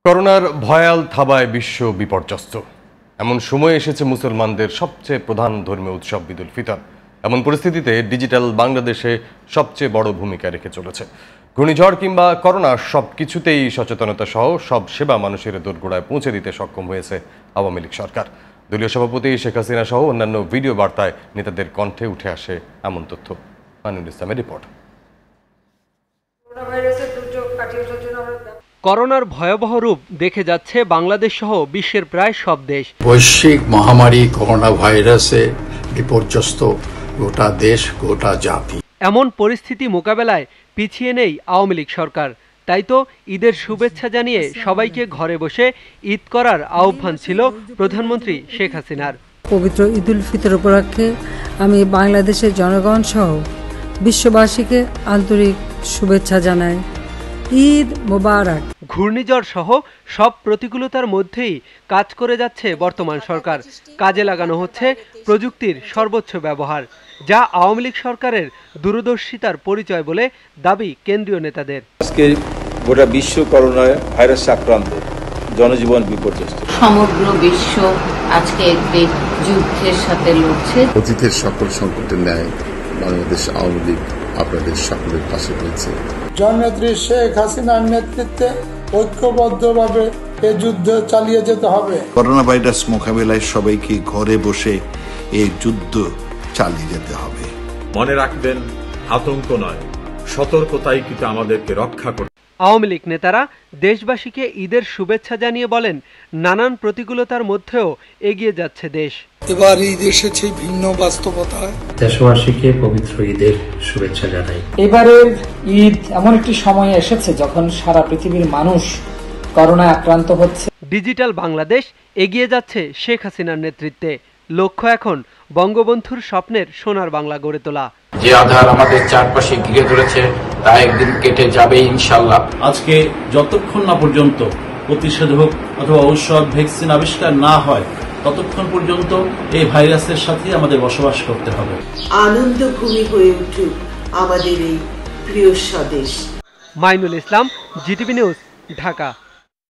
করোনার ভয়াল থাবায় বিশ্ব বিপর্যস্ত। এমন সময় এসেছে মুসলমানদের সবচেয়ে প্রধান ধর্মীয় উৎসব ঈদুল ফিতর। এমন পরিস্থিতিতে ডিজিটাল বাংলাদেশে সবচেয়ে বড় ভূমিকা রেখে চলেছে। ঘূর্ণিঝড় কিংবা করোনা সব কিছুতেই সচেতনতা সহ সব সেবা মানুষের দোরগোড়ায় পৌঁছে দিতে সক্ষম হয়েছে আওয়ামী লীগ সরকার। দলীয় সভাপতি শেখ হাসিনা সহ অন্যান্য ভিডিও বার্তায় নেতাদের কণ্ঠে উঠে আসে এমন তথ্য। মাইনুল ইসলামের রিপোর্ট। করোনার ভয়াবহ রূপ দেখে যাচ্ছে বাংলাদেশ সহ বিশ্বের প্রায় সব দেশ। বৈশ্বিক মহামারী করোনা ভাইরাসে বিপর্যস্ত গোটা দেশ, গোটা জাতি। এমন পরিস্থিতি মোকাবেলায় পিছিয়ে নেই আওয়ামী লীগ সরকার। তাই তো ঈদের শুভেচ্ছা জানিয়ে সবাইকে ঘরে বসে ঈদ করার আহ্বান ছিল প্রধানমন্ত্রী শেখ হাসিনার। পবিত্র ঈদুল ফিতর উপলক্ষে আমি বাংলাদেশের জনগণ সহ বিশ্ববাসীকে আন্তরিক শুভেচ্ছা জানাই। ঈদ মোবারক। ঘূর্ণিঝড় সহ সব প্রতিকূলতার মধ্যেই কাজ করে যাচ্ছে বর্তমান সরকার। কাজে লাগানো হচ্ছে প্রযুক্তির সর্বোচ্চ ব্যবহার, যা আওয়ামী লীগ সরকারের দূরদর্শিতার পরিচয় বলে দাবি কেন্দ্রীয় নেতাদের। আজকে গোটা বিশ্ব করোনা ভাইরাসে আক্রান্ত, জনজীবন বিপর্যস্ত। সমগ্র বিশ্ব আজকে একটি যুদ্ধের সাথে লড়ছে। অতীতের সকল সংকটের ন্যায় বাংলাদেশ আওয়ামী লীগ আপনাদের সকলের পাশে রয়েছে। জননেত্রী শেখ হাসিনার নেতৃত্বে ঐক্যবদ্ধভাবে এই যুদ্ধ চালিয়ে যেতে হবে। করোনা ভাইরাস মোকাবেলায় সবাইকে ঘরে বসে এই যুদ্ধ চালিয়ে যেতে হবে। মনে রাখবেন, আতঙ্ক নয়, সতর্কতাই কিন্তু আমাদেরকে রক্ষা করবে। আওয়ামী লীগ নেতারা দেশবাসীকে ঈদের শুভেচ্ছা জানিয়ে বলেন, নানান প্রতিকূলতার মধ্যেও এগিয়ে যাচ্ছে দেশ। এবার ঈদ এসেছে ভিন্ন বাস্তবতায়। দেশবাসীকে পবিত্র ঈদের শুভেচ্ছা জানাই। এবারের ঈদ এমন একটি সময়ে এসেছে যখন সারা পৃথিবীর মানুষ করোনায় আক্রান্ত হচ্ছে। ডিজিটাল বাংলাদেশ এগিয়ে যাচ্ছে শেখ হাসিনার নেতৃত্বে। লক্ষ্য এখন বঙ্গবন্ধুর স্বপ্নের সোনার বাংলা গড়ে তোলা। যে আধার আমাদের চারপাশে ঘিরে ধরেছে তা একদিন কেটে যাবে ইনশাআল্লাহ। আজকে যতক্ষণ না পর্যন্ত প্রতিষেধক অথবা ঔষধ, ভ্যাকসিন আবিষ্কার না হয়, ততক্ষণ পর্যন্ত এই ভাইরাসের সাথে আমাদের বসবাস করতে হবে। আনন্দ ভূমি হয়ে উঠুক আমাদের এই প্রিয় স্বদেশ। Mainul Islam, GTV news, Dhaka.